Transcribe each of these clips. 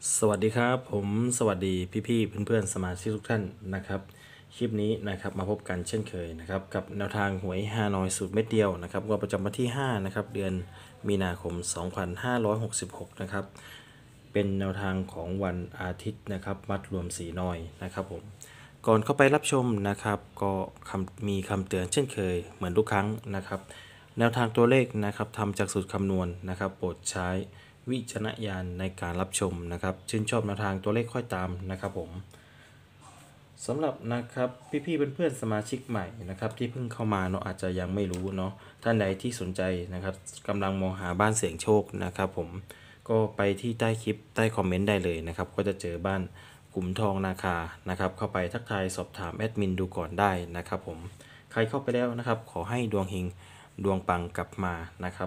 สวัสดีครับผมสวัสดีพี่ๆเพื่อนๆสมาชิกทุกท่านนะครับคลิปนี้นะครับมาพบกันเช่นเคยนะครับกับแนวทางหวยฮานอยสูตรเม็ดเดียวนะครับงวดประจำวันที่5นะครับเดือนมีนาคม2566นะครับเป็นแนวทางของวันอาทิตย์นะครับมัดรวมสีน้อยนะครับผมก่อนเข้าไปรับชมนะครับก็มีคำเตือนเช่นเคยเหมือนทุกครั้งนะครับแนวทางตัวเลขนะครับทำจากสูตรคำนวณนะครับโปรดใช้วิจารณญาณในการรับชมนะครับชื่นชอบแนวทางตัวเลขค่อยตามนะครับผมสำหรับนะครับพี่ๆเพื่อนๆสมาชิกใหม่นะครับที่เพิ่งเข้ามาเนาะอาจจะยังไม่รู้เนาะท่านใดที่สนใจนะครับกำลังมองหาบ้านเสี่ยงโชคนะครับผมก็ไปที่ใต้คลิปใต้คอมเมนต์ได้เลยนะครับก็จะเจอบ้านขุมทองนาคานะครับเข้าไปทักทายสอบถามแอดมินดูก่อนได้นะครับผมใครเข้าไปแล้วนะครับขอให้ดวงเฮงดวงปังกลับมานะครับ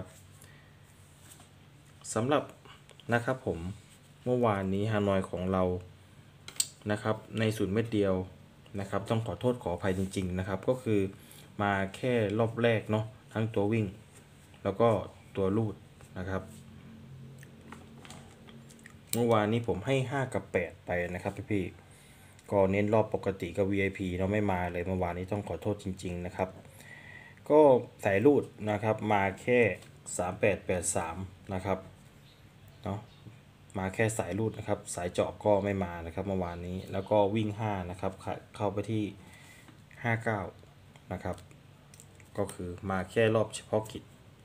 สำหรับนะครับผมเมื่อวานนี้ฮานอยของเรานะครับในศูนย์เม็ดเดียวนะครับต้องขอโทษขออภัยจริงๆนะครับก็คือมาแค่รอบแรกเนาะทั้งตัววิ่งแล้วก็ตัวลูดนะครับเมื่อวานนี้ผมให้5กับ8ไปนะครับพี่ๆก็เน้นรอบปกติกับ VIP เราไม่มาเลยเมื่อวานนี้ต้องขอโทษจริงๆนะครับก็สายลูดนะครับมาแค่3883นะครับเนาะมาแค่สายรูดนะครับสายเจาะก็ไม่มานะครับเมื่อวานนี้แล้วก็วิ่ง5นะครับเข้าไปที่59นะครับก็คือมาแค่รอบเฉพาะกิจ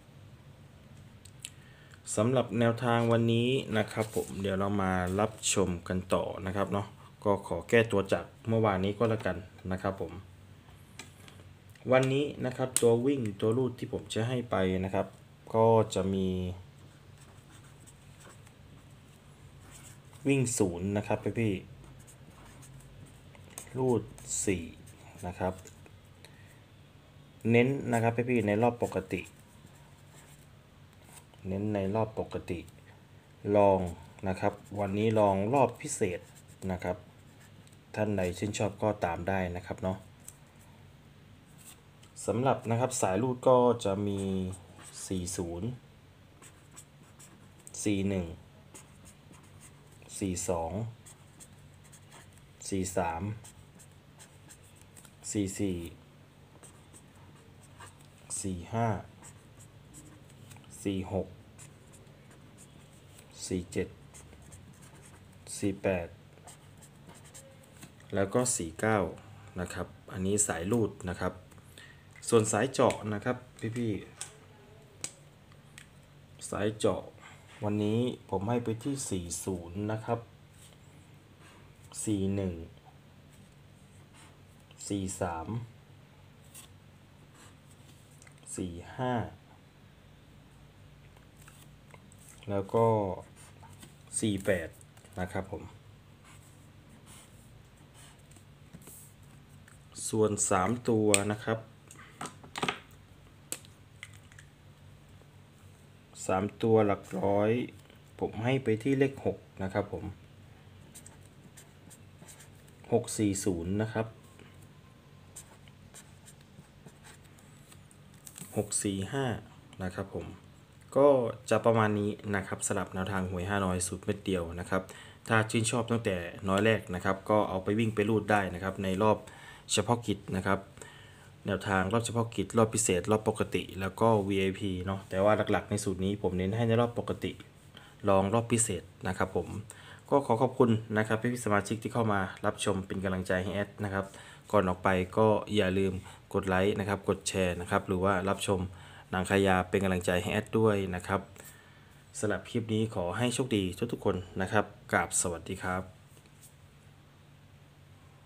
สำหรับแนวทางวันนี้นะครับผมเดี๋ยวเรามารับชมกันต่อนะครับเนาะก็ขอแก้ตัวจากเมื่อวานนี้ก็แล้วกันนะครับผมวันนี้นะครับตัววิ่งตัวรูดที่ผมจะให้ไปนะครับก็จะมีวิ่ง0นะครับพี่รูด4นะครับเน้นนะครับพี่ในรอบปกติเน้นในรอบปกติลองนะครับวันนี้ลองรอบพิเศษนะครับท่านใดชื่นชอบก็ตามได้นะครับเนาะสำหรับนะครับสายรูดก็จะมี40 41 42 43 44 45 46 47 48แล้วก็49นะครับอันนี้สายรูดนะครับส่วนสายเจาะนะครับพี่ๆสายเจาะวันนี้ผมให้ไปที่40นะครับ41 43 45แล้วก็48นะครับผมส่วน3ตัวนะครับ3ตัวหลักร้อยผมให้ไปที่เลข6นะครับผม640นะครับ645นะครับผมก็จะประมาณนี้นะครับสำหรับแนวทางหวย5น้อยสูตรเม็ดเดียวนะครับถ้าชื่นชอบตั้งแต่น้อยแรกนะครับก็เอาไปวิ่งไปรูดได้นะครับในรอบเฉพาะกิจนะครับแนวทางรอบเฉพาะกิจรอบพิเศษรอบปกติแล้วก็ VIP เนาะแต่ว่าหลักๆในสูตรนี้ผมเน้นให้ในรอบปกติลองรอบพิเศษนะครับผมก็ขอขอบคุณนะครับพี่สมาชิกที่เข้ามารับชมเป็นกำลังใจให้แอดนะครับก่อนออกไปก็อย่าลืมกดไลค์นะครับกดแชร์นะครับหรือว่ารับชมหนังขายาเป็นกำลังใจให้แอดด้วยนะครับสำหรับคลิปนี้ขอให้โชคดีทุกๆคนนะครับกราบสวัสดีครับ